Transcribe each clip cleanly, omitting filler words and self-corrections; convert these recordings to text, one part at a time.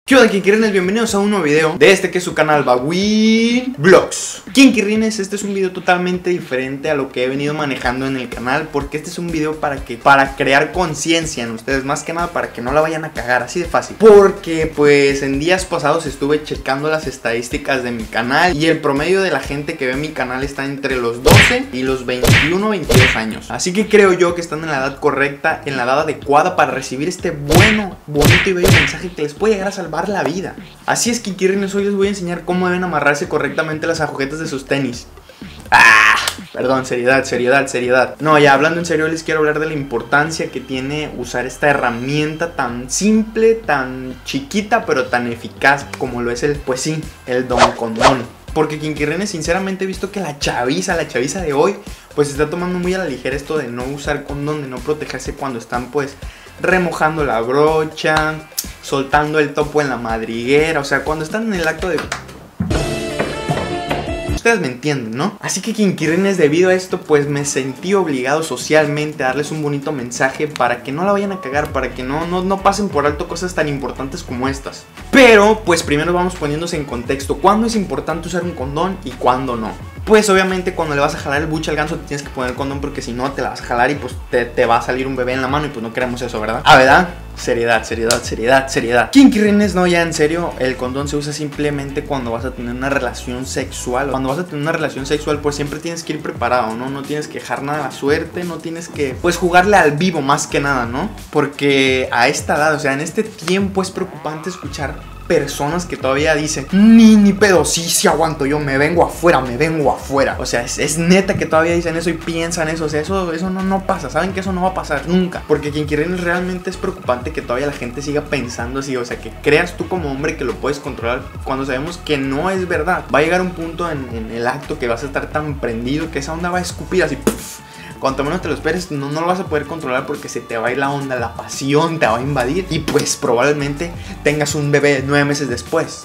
¿Qué onda, Kinkirines? Bienvenidos a un nuevo video de este que es su canal Bawin Vlogs. Kinkirines, este es un video totalmente diferente a lo que he venido manejando en el canal, porque este es un video para crear conciencia en ustedes, más que nada para que no la vayan a cagar, así de fácil. Porque pues en días pasados estuve checando las estadísticas de mi canal y el promedio de la gente que ve mi canal está entre los 12 y los 21, 22 años. Así que creo yo que están en la edad correcta, en la edad adecuada para recibir este bonito y bello mensaje que les puede llegar a salvar la vida. Así es, Kinkirines, hoy les voy a enseñar cómo deben amarrarse correctamente las agujetas de sus tenis. Perdón, seriedad. No, ya hablando en serio, les quiero hablar de la importancia que tiene usar esta herramienta tan simple, tan chiquita, pero tan eficaz como lo es el don condón. Porque, Kinkirines, sinceramente he visto que la chaviza de hoy pues está tomando muy a la ligera esto de no usar condón, de no protegerse cuando están pues remojando la brocha, soltando el topo en la madriguera, o sea, cuando están en el acto de... Ustedes me entienden, ¿no? Así que, Kinkirines, debido a esto pues me sentí obligado socialmente a darles un bonito mensaje para que no la vayan a cagar, para que no pasen por alto cosas tan importantes como estas. Pero pues primero vamos poniéndose en contexto. ¿Cuándo es importante usar un condón y cuándo no? Pues obviamente cuando le vas a jalar el buche al ganso te tienes que poner el condón, porque si no te la vas a jalar y pues te va a salir un bebé en la mano y pues no queremos eso, ¿verdad? ¿Verdad? Seriedad. Kinkirines, no, ya en serio, el condón se usa simplemente cuando vas a tener una relación sexual. Cuando vas a tener una relación sexual pues siempre tienes que ir preparado, ¿no? No tienes que dejar nada a la suerte, no tienes que pues jugarle al vivo más que nada, ¿no? Porque a esta edad, o sea, en este tiempo es preocupante escuchar personas que todavía dicen ni pedo, sí aguanto, yo me vengo afuera. O sea, es neta que todavía dicen eso y piensan eso. O sea, eso no pasa, saben que eso no va a pasar nunca. Porque Kinkirines, realmente es preocupante que todavía la gente siga pensando así. O sea, que creas tú como hombre que lo puedes controlar cuando sabemos que no es verdad. Va a llegar un punto en el acto que vas a estar tan prendido que esa onda va a escupir así, ¡puf! Cuanto menos te lo esperes, no lo vas a poder controlar, porque se te va a ir la onda, la pasión te va a invadir y pues probablemente tengas un bebé 9 meses después.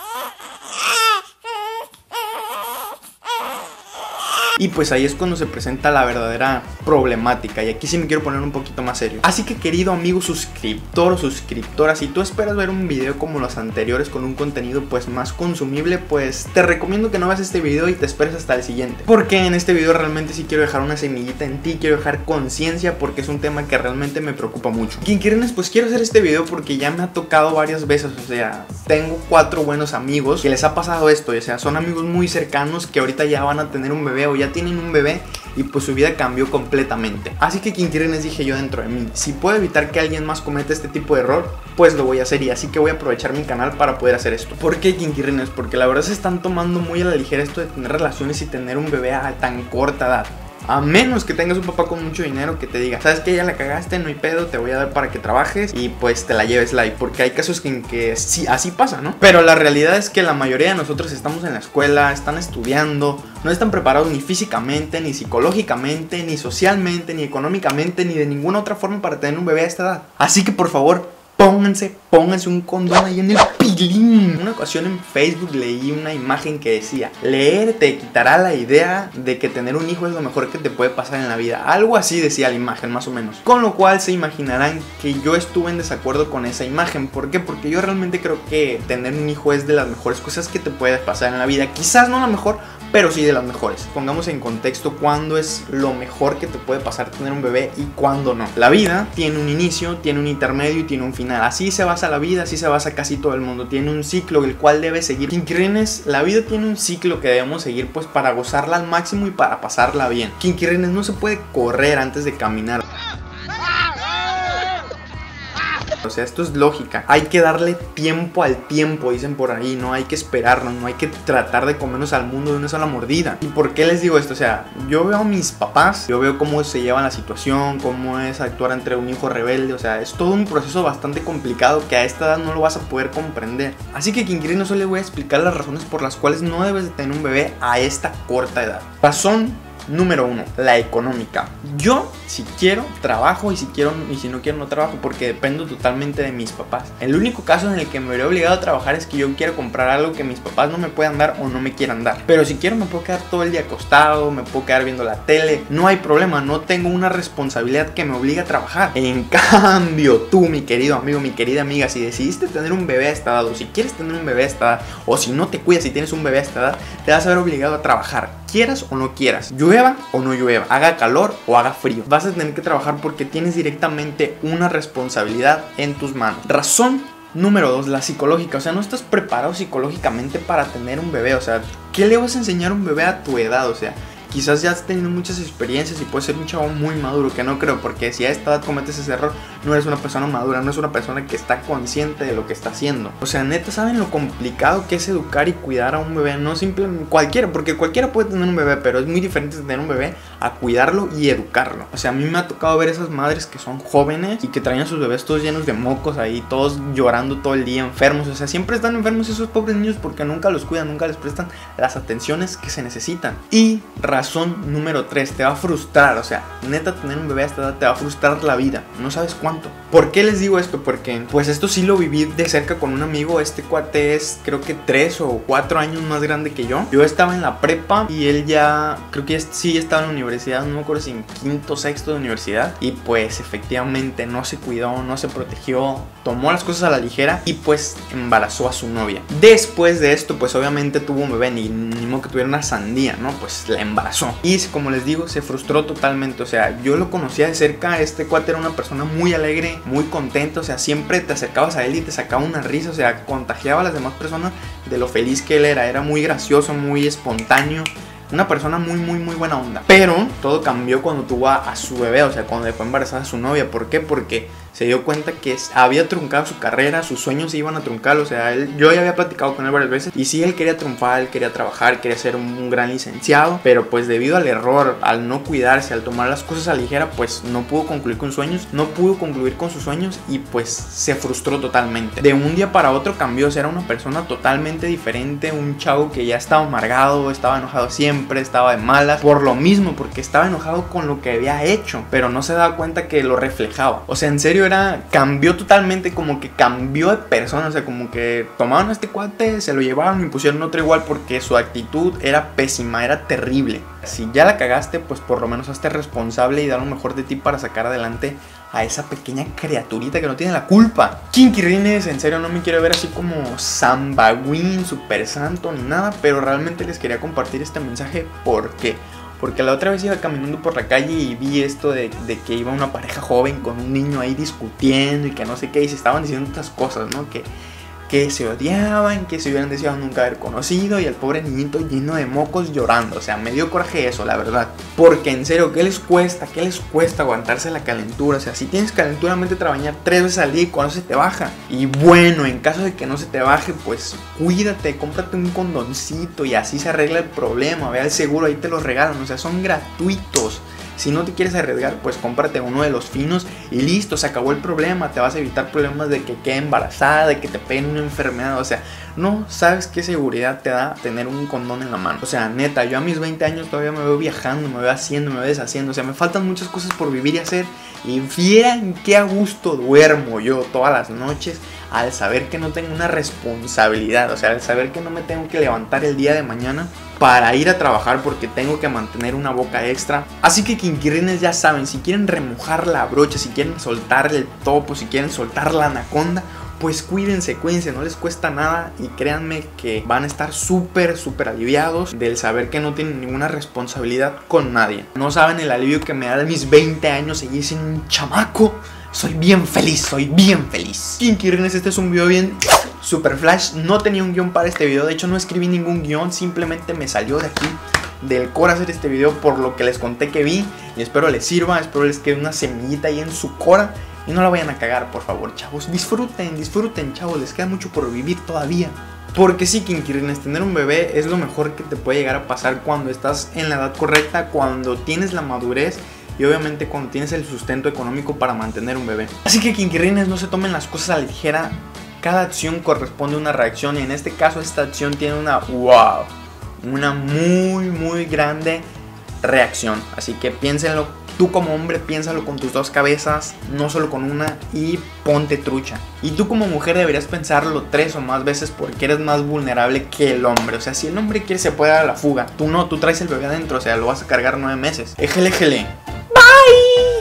Y pues ahí es cuando se presenta la verdadera problemática, y aquí sí me quiero poner un poquito más serio. Así que, querido amigo suscriptor o suscriptora, si tú esperas ver un video como los anteriores con un contenido pues más consumible, pues te recomiendo que no veas este video y te esperes hasta el siguiente, porque en este video realmente sí quiero dejar una semillita en ti, quiero dejar conciencia, porque es un tema que realmente me preocupa mucho. Kinkirines, pues quiero hacer este video porque ya me ha tocado varias veces. O sea, tengo 4 buenos amigos que les ha pasado esto, o sea, son amigos muy cercanos que ahorita ya van a tener un bebé o ya tienen un bebé y pues su vida cambió completamente. Así que, Kinkirines, dije yo dentro de mí, si puedo evitar que alguien más cometa este tipo de error, pues lo voy a hacer, y así que voy a aprovechar mi canal para poder hacer esto. ¿Por qué, Kinkirines? Porque la verdad se están tomando muy a la ligera esto de tener relaciones y tener un bebé a tan corta edad. A menos que tengas un papá con mucho dinero que te diga, ¿sabes qué? Ya la cagaste, no hay pedo, te voy a dar para que trabajes y pues te la lleves live. Porque hay casos en que sí, así pasa, ¿no? Pero la realidad es que la mayoría de nosotros estamos en la escuela, están estudiando, no están preparados ni físicamente, ni psicológicamente, ni socialmente, ni económicamente, ni de ninguna otra forma para tener un bebé a esta edad. Así que por favor, pónganse un condón ahí en el pilín. Una ocasión en Facebook leí una imagen que decía: leer te quitará la idea de que tener un hijo es lo mejor que te puede pasar en la vida. Algo así decía la imagen, más o menos. Con lo cual se imaginarán que yo estuve en desacuerdo con esa imagen. ¿Por qué? Porque yo realmente creo que tener un hijo es de las mejores cosas que te puede pasar en la vida. Quizás no la mejor, pero sí de las mejores. Pongamos en contexto cuándo es lo mejor que te puede pasar tener un bebé y cuándo no. La vida tiene un inicio, tiene un intermedio y tiene un final. Así se basa la vida, así se basa casi todo el mundo. Tiene un ciclo el cual debe seguir. Kinkirines, la vida tiene un ciclo que debemos seguir pues para gozarla al máximo y para pasarla bien. Kinkirines, no se puede correr antes de caminar. O sea, esto es lógica. Hay que darle tiempo al tiempo, dicen por ahí. No hay que esperarnos, no hay que tratar de comernos al mundo de una sola mordida. ¿Y por qué les digo esto? O sea, yo veo a mis papás, yo veo cómo se llevan la situación, cómo es actuar entre un hijo rebelde. O sea, es todo un proceso bastante complicado que a esta edad no lo vas a poder comprender. Así que, Kinkirines, solo les voy a explicar las razones por las cuales no debes de tener un bebé a esta corta edad. Razón Número 1, la económica. Yo, si quiero, trabajo, y si no quiero, no trabajo, porque dependo totalmente de mis papás. El único caso en el que me veré obligado a trabajar es que yo quiero comprar algo que mis papás no me puedan dar o no me quieran dar. Pero si quiero, me puedo quedar todo el día acostado, me puedo quedar viendo la tele, no hay problema, no tengo una responsabilidad que me obligue a trabajar. En cambio, tú, mi querido amigo, mi querida amiga, si decidiste tener un bebé a esta edad, o si quieres tener un bebé a esta edad, o si no te cuidas y tienes un bebé a esta edad, te vas a ver obligado a trabajar, quieras o no quieras, llueva o no llueva, haga calor o haga frío, vas a tener que trabajar porque tienes directamente una responsabilidad en tus manos. Razón número 2, la psicológica. O sea, no estás preparado psicológicamente para tener un bebé. O sea, ¿qué le vas a enseñar a un bebé a tu edad? O sea, quizás ya has tenido muchas experiencias y puedes ser un chavo muy maduro, que no creo, porque si a esta edad cometes ese error, no eres una persona madura, no es una persona que está consciente de lo que está haciendo. O sea, neta, ¿saben lo complicado que es educar y cuidar a un bebé? No simplemente cualquiera, porque cualquiera puede tener un bebé, pero es muy diferente tener un bebé a cuidarlo y educarlo. O sea, a mí me ha tocado ver esas madres que son jóvenes y que traen a sus bebés todos llenos de mocos ahí, todos llorando todo el día, enfermos. O sea, siempre están enfermos esos pobres niños porque nunca los cuidan, nunca les prestan las atenciones que se necesitan. Y razón número 3, te va a frustrar. O sea, neta, tener un bebé a esta edad te va a frustrar la vida, no sabes cuánto. ¿Por qué les digo esto? Porque pues esto sí lo viví de cerca con un amigo. Este cuate es creo que 3 o 4 años más grande que yo. Yo estaba en la prepa y él ya, creo que sí estaba en la universidad, no me acuerdo si en quinto o sexto de universidad. Y pues efectivamente no se cuidó, no se protegió, tomó las cosas a la ligera y pues embarazó a su novia. Después de esto pues obviamente tuvo un bebé, ni modo que tuviera una sandía, ¿no? Pues la embarazó. Y como les digo, se frustró totalmente. O sea, yo lo conocía de cerca. Este cuate era una persona muy alegre, muy contento. O sea, siempre te acercabas a él y te sacaba una risa. O sea, contagiaba a las demás personas de lo feliz que él era. Era muy gracioso, muy espontáneo. Una persona muy buena onda. Pero todo cambió cuando tuvo a su bebé. O sea, cuando le fue embarazada a su novia. ¿Por qué? Porque se dio cuenta que había truncado su carrera, sus sueños se iban a truncar. O sea, yo ya había platicado con él varias veces y sí, él quería triunfar, él quería trabajar, quería ser un gran licenciado, pero pues debido al error, al no cuidarse, al tomar las cosas a ligera, pues no pudo concluir con sueños, no pudo concluir con sus sueños y pues se frustró totalmente. De un día para otro cambió, o sea, era una persona totalmente diferente, un chavo que ya estaba amargado, estaba enojado siempre, estaba de malas, por lo mismo, porque estaba enojado con lo que había hecho, pero no se daba cuenta que lo reflejaba. O sea, en serio cambió totalmente, como que cambió de persona. O sea, como que tomaron a este cuate, se lo llevaron y pusieron otro igual, porque su actitud era pésima, era terrible. Si ya la cagaste, pues por lo menos hazte responsable y da lo mejor de ti para sacar adelante a esa pequeña criaturita que no tiene la culpa. Kinky-Rines, en serio no me quiero ver así como Sambawin, super santo ni nada, pero realmente les quería compartir este mensaje. ¿Por qué? Porque la otra vez iba caminando por la calle y vi esto de que iba una pareja joven con un niño ahí discutiendo y que no sé qué, y se estaban diciendo estas cosas, ¿no? Que se odiaban, que se hubieran deseado nunca haber conocido, y el pobre niñito lleno de mocos llorando. O sea, me dio coraje eso, la verdad. Porque en serio, ¿qué les cuesta? ¿Qué les cuesta aguantarse la calentura? O sea, si tienes calentura, métete a bañar 3 veces al día y cuando se te baja. Y bueno, en caso de que no se te baje, pues cuídate, cómprate un condoncito y así se arregla el problema. Ve al seguro, ahí te los regalan, o sea, son gratuitos. Si no te quieres arriesgar, pues cómprate uno de los finos y listo, se acabó el problema. Te vas a evitar problemas de que quede embarazada, de que te peguen una enfermedad. O sea, no sabes qué seguridad te da tener un condón en la mano. O sea, neta, yo a mis 20 años todavía me veo viajando, me veo haciendo, me veo deshaciendo. O sea, me faltan muchas cosas por vivir y hacer. Y vieran qué a gusto duermo yo todas las noches al saber que no tengo una responsabilidad. O sea, al saber que no me tengo que levantar el día de mañana para ir a trabajar porque tengo que mantener una boca extra. Así que Kinky-Rines, ya saben, si quieren remojar la brocha, si quieren soltar el topo, si quieren soltar la anaconda, pues cuídense, no les cuesta nada y créanme que van a estar súper aliviados del saber que no tienen ninguna responsabilidad con nadie. No saben el alivio que me da de mis 20 años seguir siendo un chamaco. Soy bien feliz, Kinky-Rines, este es un video bien super flash. No tenía un guión para este video, de hecho no escribí ningún guión, simplemente me salió de aquí del core hacer este video por lo que les conté que vi. Y espero les sirva, espero les quede una semillita ahí en su cora. Y no la vayan a cagar, por favor, chavos. Disfruten, chavos, les queda mucho por vivir todavía. Porque sí, Kinky-Rines, tener un bebé es lo mejor que te puede llegar a pasar cuando estás en la edad correcta, cuando tienes la madurez y obviamente cuando tienes el sustento económico para mantener un bebé. Así que, Kinky-Rines, no se tomen las cosas a la ligera. Cada acción corresponde a una reacción y en este caso esta acción tiene una muy grande reacción. Así que piénsenlo, tú como hombre piénsalo con tus dos cabezas, no solo con una, y ponte trucha. Y tú como mujer deberías pensarlo 3 o más veces porque eres más vulnerable que el hombre. O sea, si el hombre quiere se puede dar a la fuga, tú no, tú traes el bebé adentro, o sea, lo vas a cargar 9 meses. Éjele, éjele. Bye.